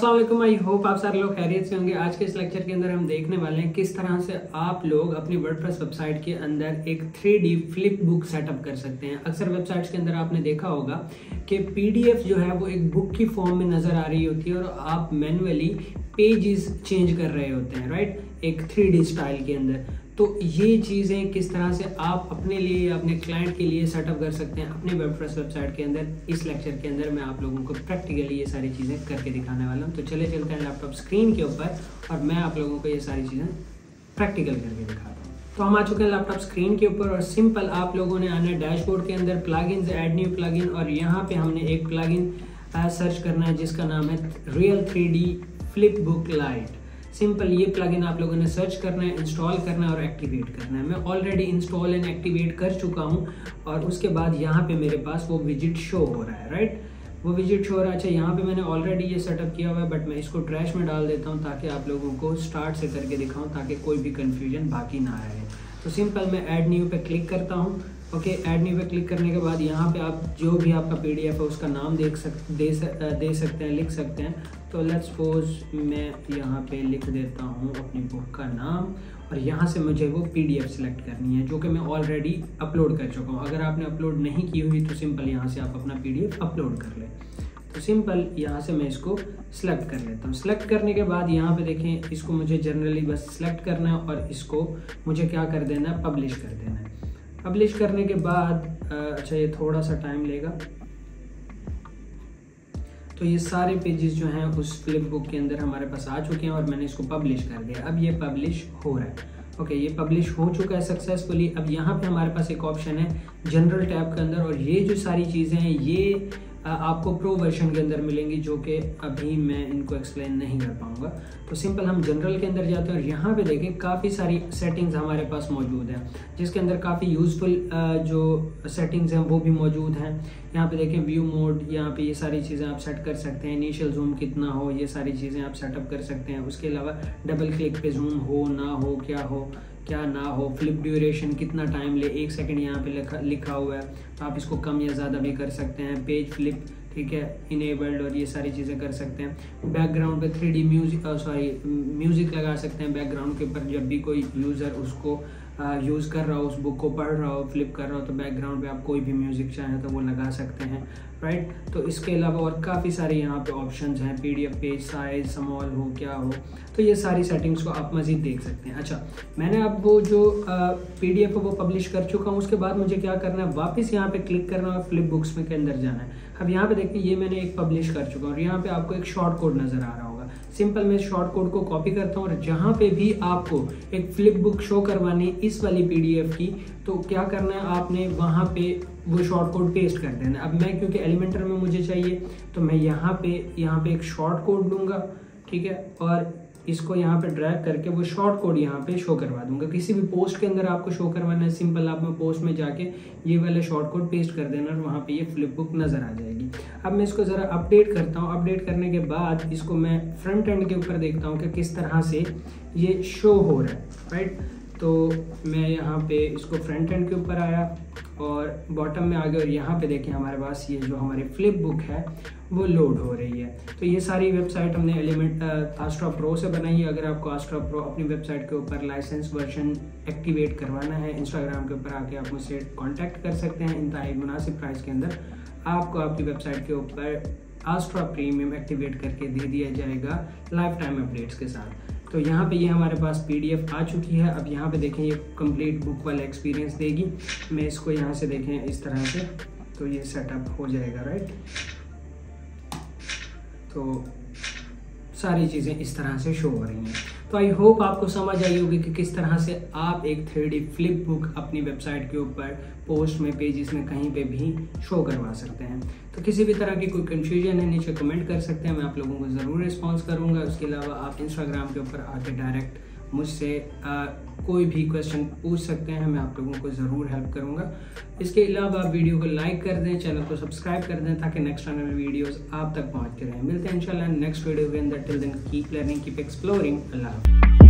अस्सलाम वालेकुम। I hope आप सारे लोग खैरियत से होंगे। आज के इस लेक्चर के अंदर हम देखने वाले हैं किस तरह से आप लोग अपनी वर्डप्रेस वेबसाइट के अंदर एक 3D फ्लिप बुक सेटअप कर सकते हैं। अक्सर वेबसाइट्स के अंदर आपने देखा होगा कि पीडीएफ जो है वो एक बुक की फॉर्म में नजर आ रही होती है और आप मैन्युअली पेजेस चेंज कर रहे होते हैं, राइट, एक 3D स्टाइल के अंदर। तो ये चीज़ें किस तरह से आप अपने लिए अपने क्लाइंट के लिए सेटअप कर सकते हैं अपनी वर्डप्रेस वेबसाइट के अंदर, इस लेक्चर के अंदर मैं आप लोगों को प्रैक्टिकली ये सारी चीज़ें करके दिखाने वाला हूँ। तो चले चलते हैं लैपटॉप स्क्रीन के ऊपर और मैं आप लोगों को ये सारी चीज़ें प्रैक्टिकल करके दिखाता हूँ। तो हम आ चुके हैं लैपटॉप स्क्रीन के ऊपर और सिंपल आप लोगों ने आना है डैशबोर्ड के अंदर, प्लगइन्स, ऐड न्यू प्लगइन, और यहाँ पे हमने एक प्लगइन सर्च करना है जिसका नाम है real 3D flip book light. Simple ये प्लगइन आप लोगों ने सर्च करना है, इंस्टॉल करना है और एक्टिवेट करना है। मैं ऑलरेडी इंस्टॉल एंड एक्टिवेट कर चुका हूँ और उसके बाद यहाँ पे मेरे पास वो विजिट शो हो रहा है, राइट, वो विजिट शो हो रहा है। अच्छा, यहाँ पे मैंने ऑलरेडी ये सेटअप किया हुआ है बट मैं इसको ट्रैश में डाल देता हूँ ताकि आप लोगों को स्टार्ट से करके दिखाऊँ ताकि कोई भी कन्फ्यूजन बाकी ना रहे। तो सिंपल मैं ऐड न्यू पे क्लिक करता हूँ। ओके, ऐड न्यू पे क्लिक करने के बाद यहाँ पे आप जो भी आपका पीडीएफ है उसका नाम दे सकते हैं, लिख सकते हैं। तो लेट्स सपोज मैं यहाँ पे लिख देता हूँ अपनी बुक का नाम और यहाँ से मुझे वो पीडीएफ सेलेक्ट करनी है जो कि मैं ऑलरेडी अपलोड कर चुका हूँ। अगर आपने अपलोड नहीं की हुई तो सिंपल यहाँ से आप अपना पीडीएफ अपलोड कर लें। तो सिंपल यहाँ से मैं इसको सिलेक्ट कर लेता हूँ। सिलेक्ट करने के बाद यहाँ पे देखें, इसको मुझे जनरली बस सिलेक्ट करना है और इसको मुझे क्या कर देना है, पब्लिश कर देना है। पब्लिश करने के बाद अच्छा ये थोड़ा सा टाइम लेगा। तो ये सारे पेजेस जो हैं उस फ्लिप बुक के अंदर हमारे पास आ चुके हैं और मैंने इसको पब्लिश कर दिया। अब ये पब्लिश हो रहा है। ओके, ये पब्लिश हो चुका है सक्सेसफुली। अब यहाँ पे हमारे पास एक ऑप्शन है जनरल टैब के अंदर और ये जो सारी चीज़ें हैं ये आपको प्रो वर्जन के अंदर मिलेंगी जो कि अभी मैं इनको एक्सप्लेन नहीं कर पाऊंगा। तो सिंपल हम जनरल के अंदर जाते हैं और यहाँ पे देखें काफ़ी सारी सेटिंग्स हमारे पास मौजूद हैं जिसके अंदर काफ़ी यूज़फुल जो सेटिंग्स हैं वो भी मौजूद हैं। यहाँ पे देखें व्यू मोड, यहाँ पे ये सारी चीज़ें आप सेट कर सकते हैं। इनिशियल जूम कितना हो, ये सारी चीज़ें आप सेटअप कर सकते हैं। उसके अलावा डबल क्लिक पे जूम हो ना हो, क्या ना हो, फ्लिप ड्यूरेशन कितना टाइम ले, 1 सेकंड यहाँ पे लिखा हुआ है तो आप इसको कम या ज़्यादा भी कर सकते हैं। पेज फ्लिप, ठीक है, इनेबल्ड, और ये सारी चीज़ें कर सकते हैं। बैकग्राउंड पे 3D म्यूज़िक लगा सकते हैं बैकग्राउंड के ऊपर। जब भी कोई यूज़र उसको यूज़ कर रहा हो, उस बुक को पढ़ रहा हो, फ्लिप कर रहा हो, तो बैकग्राउंड पे आप कोई भी म्यूज़िक चाहें तो वो लगा सकते हैं, राइट। तो इसके अलावा और काफ़ी सारे यहाँ पे ऑप्शंस हैं, पीडीएफ पेज साइज स्मॉल हो क्या हो, तो ये सारी सेटिंग्स को आप मज़ीद देख सकते हैं। अच्छा, मैंने अब वो जो पीडीएफ है वो पब्लिश कर चुका हूँ। उसके बाद मुझे क्या करना है, वापस यहाँ पे क्लिक करना है, फ्लिप बुक्स में के अंदर जाना है। अब यहाँ पे देखिए ये मैंने एक पब्लिश कर चुका हूँ और यहाँ पे आपको एक शॉर्ट कोड नज़र आ रहा होगा। सिंपल मैं शॉर्ट कोड को कॉपी करता हूँ और जहाँ पे भी आपको एक फ्लिप बुक शो करवानी है इस वाली पीडीएफ की, तो क्या करना है, आपने वहाँ पे वो शॉर्ट कोड पेस्ट कर देना है। अब मैं क्योंकि एलिमेंटर में मुझे चाहिए तो मैं यहाँ पे एक शॉर्ट कोड लूँगा, ठीक है, और इसको यहाँ पे ड्रैग करके वो शॉर्ट कोड यहाँ पे शो करवा दूंगा। किसी भी पोस्ट के अंदर आपको शो करवाना है, सिंपल आप में पोस्ट में जाके ये वाले शॉर्ट कोड पेस्ट कर देना और वहाँ पे ये फ्लिप बुक नज़र आ जाएगी। अब मैं इसको ज़रा अपडेट करता हूँ। अपडेट करने के बाद इसको मैं फ्रंट एंड के ऊपर देखता हूँ कि किस तरह से ये शो हो रहा है, राइट। तो मैं यहाँ पे इसको फ्रंट एंड के ऊपर आया और बॉटम में आ गया और यहाँ पे देखें हमारे पास ये जो हमारी फ्लिप बुक है वो लोड हो रही है। तो ये सारी वेबसाइट हमने एलिमेंट आस्ट्रा प्रो से बनाई है। अगर आपको आस्ट्रा प्रो अपनी वेबसाइट के ऊपर लाइसेंस वर्जन एक्टिवेट करवाना है, इंस्टाग्राम के ऊपर आके आप मुझसे कांटेक्ट कर सकते हैं। इंतहाई मुनासिब प्राइस के अंदर आपको आपकी वेबसाइट के ऊपर आस्ट्रा प्रीमियम एक्टिवेट करके दे दिया जाएगा लाइफ टाइम अपडेट्स के साथ। तो यहाँ पे ये हमारे पास पीडीएफ आ चुकी है। अब यहाँ पे देखें ये कंप्लीट बुक वाला एक्सपीरियंस देगी। मैं इसको यहाँ से देखें इस तरह से, तो ये सेटअप हो जाएगा, राइट। तो सारी चीज़ें इस तरह से शो हो रही हैं। तो आई होप आपको समझ आई होगी कि किस तरह से आप एक 3D फ्लिप बुक अपनी वेबसाइट के ऊपर पोस्ट में, पेजेस में, कहीं पे भी शो करवा सकते हैं। तो किसी भी तरह की कोई कन्फ्यूजन है नीचे कमेंट कर सकते हैं, मैं आप लोगों को ज़रूर रिस्पॉन्स करूँगा। उसके अलावा आप इंस्टाग्राम के ऊपर आके डायरेक्ट मुझसे कोई भी क्वेश्चन पूछ सकते हैं, मैं आप लोगों को ज़रूर हेल्प करूँगा। इसके अलावा आप वीडियो को लाइक कर दें, चैनल को सब्सक्राइब कर दें ताकि नेक्स्ट आने वाले वीडियोस आप तक पहुँचते रहें। मिलते हैं इंशाल्लाह नेक्स्ट वीडियो के अंदर। Till then keep learning, keep exploring. अल्लाह।